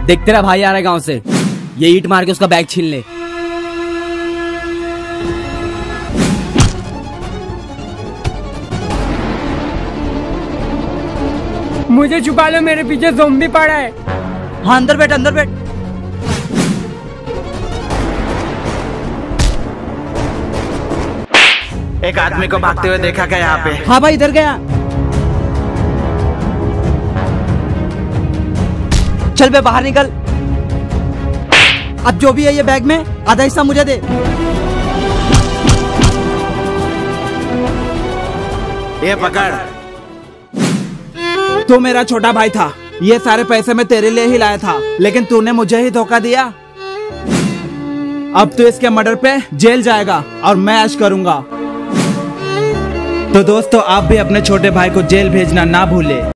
देख तेरा भाई आ रहा है गांव से, ये ईंट मार के उसका बैग छीन ले। मुझे छुपा लो, मेरे पीछे ज़ॉम्बी पड़ा है। हाँ अंदर बैठ, अंदर बैठ। एक आदमी को भागते हुए देखा क्या यहाँ पे? हाँ भाई इधर गया। चल बे बाहर निकल। अब जो भी है ये बैग में आधा हिस्सा मुझे दे। ये पकड़। तू मेरा छोटा भाई था, ये सारे पैसे मैं तेरे लिए ही लाया था, लेकिन तूने मुझे ही धोखा दिया। अब तू इसके मर्डर पे जेल जाएगा और मैं ऐश करूंगा। तो दोस्तों आप भी अपने छोटे भाई को जेल भेजना ना भूले।